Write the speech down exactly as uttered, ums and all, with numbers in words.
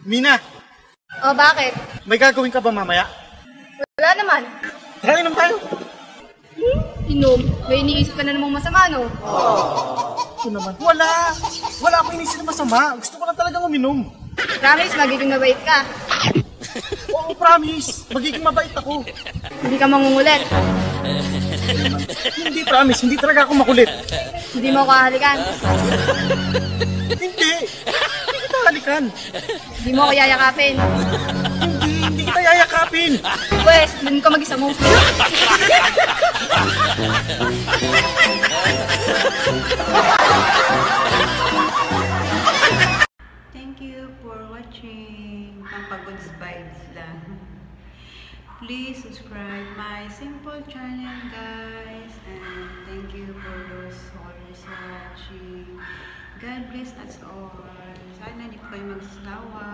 Mina, O, bakit? may gagawin ka ba mamaya? Wala naman. Tara, inom tayo. Inom, may iniisip ka na namang masama, no? Ito naman. Wala. Wala akong inisip na masama. Gusto ko lang talagang uminom. Promise, magiging mabait ka. Oo, promise. Magiging mabait ako. Hindi ka mangungulit. Hindi, promise. Hindi talaga ako makulit. Hindi mo ako hahalikan. Hindi. Hindi kita halikan. Hindi mo ako yayakapin. Hindi, hindi kita yayakapin. Pwes, dun ka mag-isa mo. Thank you for watching. Pampagoods vibes lang. Please subscribe my simple channel, guys. And thank you for those always watching. God bless us all. Sana hindi po kayo magsasawa.